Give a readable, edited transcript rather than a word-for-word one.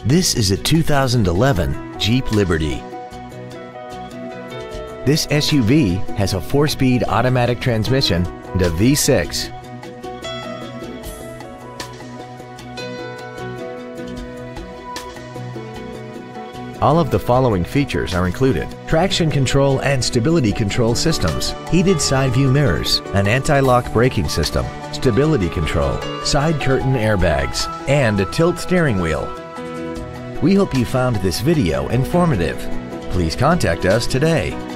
This is a 2011 Jeep Liberty. This SUV has a 4-speed automatic transmission and a V6. All of the following features are included: traction control and stability control systems, heated side view mirrors, an anti-lock braking system, stability control, side curtain airbags, and a tilt steering wheel. We hope you found this video informative. Please contact us today.